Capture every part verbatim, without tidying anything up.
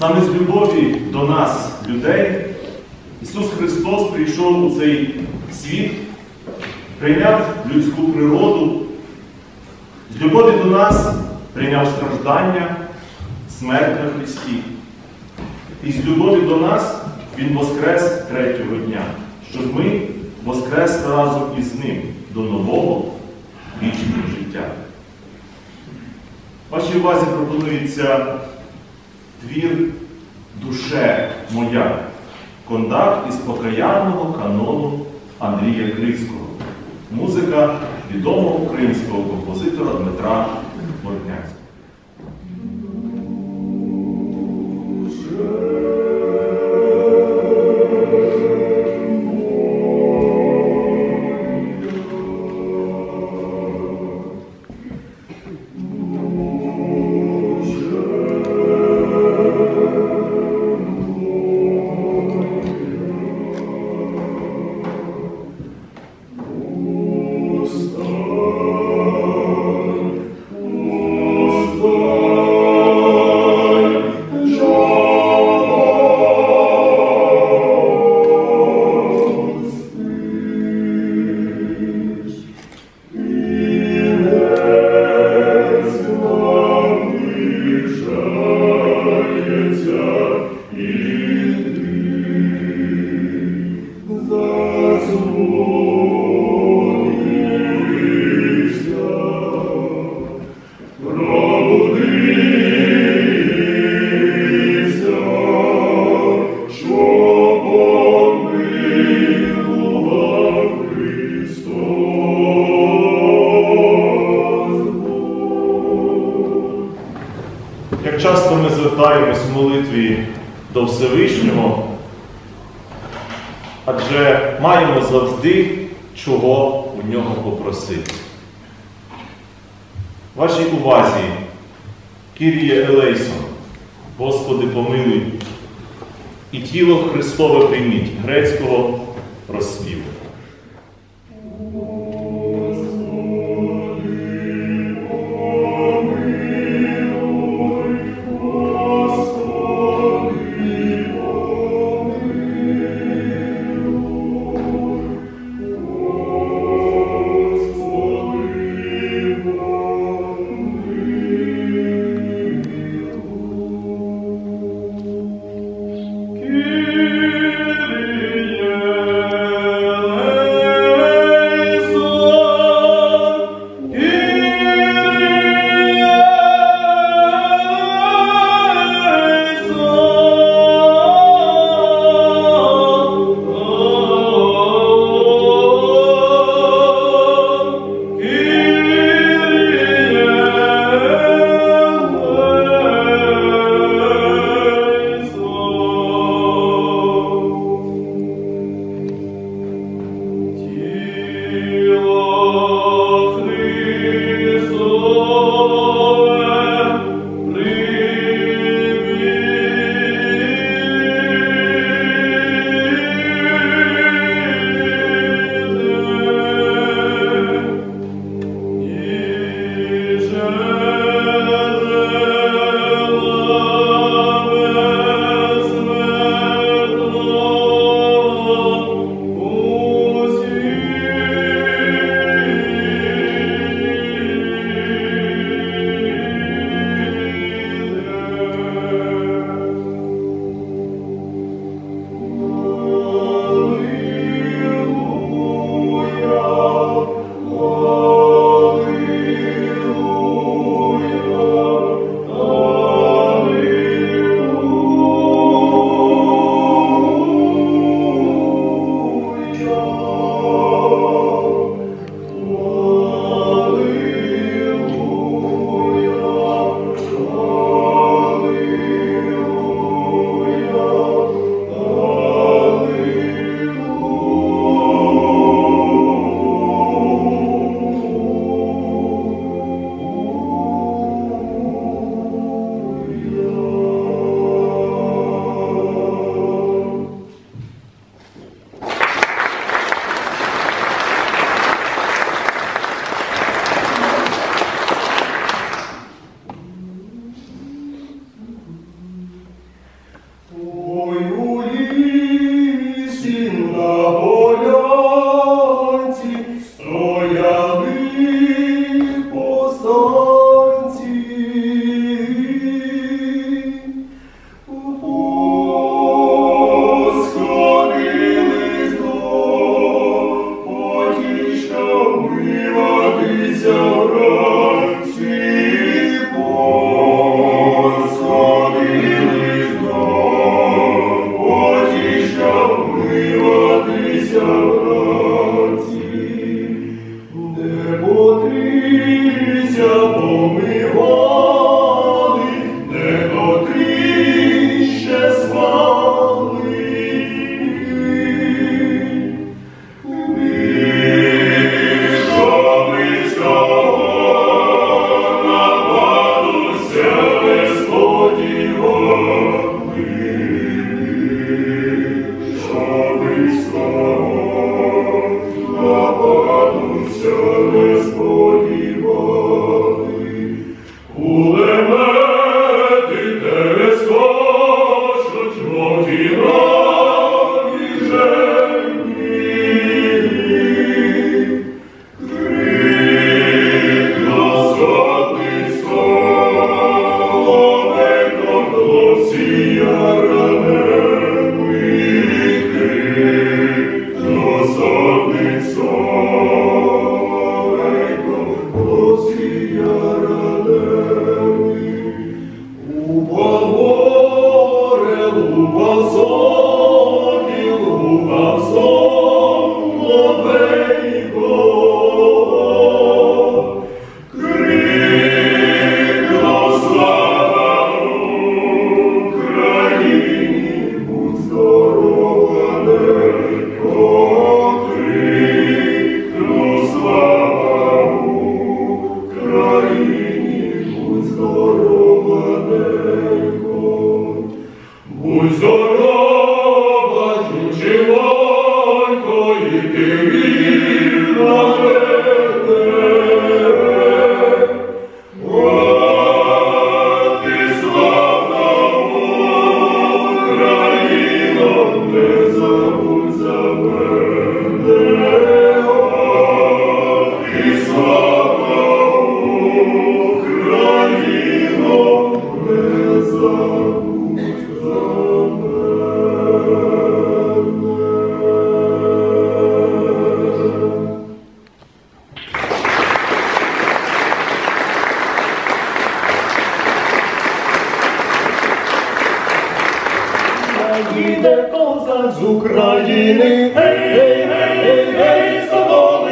Саме з любові до нас, людей, Ісус Христос прийшов у цей світ, прийняв людську природу, з любові до нас прийняв страждання, смерть на Христі. І з любові до нас Він воскрес третього дня, щоб ми воскресли разом із Ним до нового вічного життя. Вашій увазі пропонується твір «Душе моя», кондакт із покаянного канону Андрія Крицького, музика відомого українського композитора Дмитра Морднянського. Як часто ми звертаємось в молитві до Всевишнього, адже маємо завжди чого у нього попросити. Вашій увазі Кіріє елейсон, Господи помилуй, і тіло Христове прийміть, грецького розспіву. Kyrie Їде козак з України, гей, гей, гей, гей, садоли,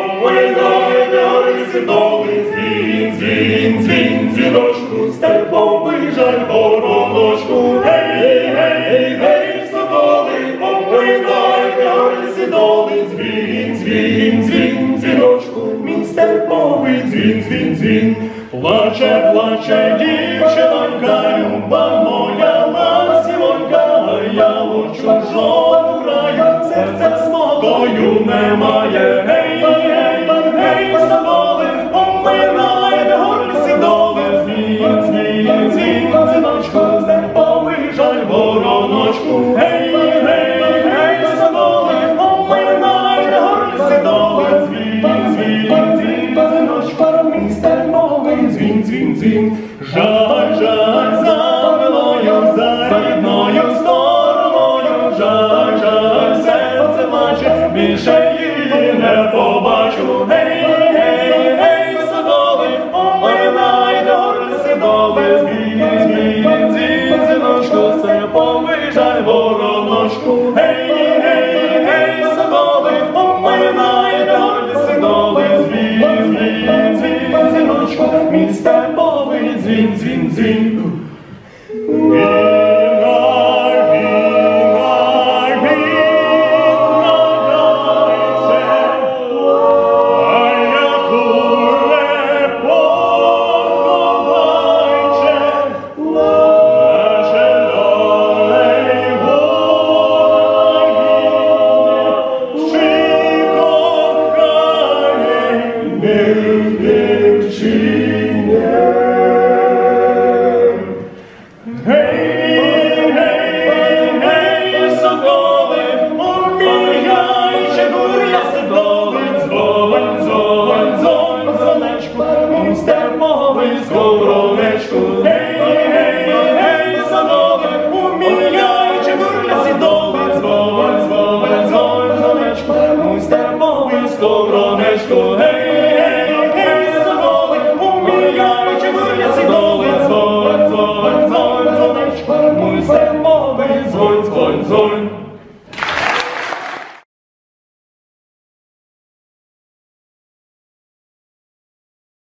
поминайте гори доли, дзвін, дзвін, дзвін, дзвіночку, степовий жаль вороночку, гей, гей, гей, гей, садоли, поминайте гори доли, дзвін, дзвін, дзвін, дзвіночку, мій степовий дзвін, дзвін, дзвін. Плаче, плаче дівчинонька, люба моя ласівонька, я у чужому краю, серця спокою немає. Гей, гей, гей, садоли, поминайте гори доли, дзвін, дзвін, дзвін, дзвіночку, степовий жаль вороночку. Гей, гей, гей, садоли, поминайте гори доли, дзвін, дзвін, дзвін, дзвіночку, мій степовий дзвін, дзвін, дзвін. Жаль, жаль, за милою, за рідною стороною, жаль, жаль, серце плаче, більше її не побачу. Гей, гей, гей, садоли, поминайте гори сидоли, дзвін, дзвін, дзвін, дзвіночку, степовий жаль вороночку. Гей, гей, гей, садоли, поминайте гори сидоли, дзвін, дзвін, дзвін, дзвіночку, мій степовий дзвін, дзвін, дзвін. Степовий сковоронечку,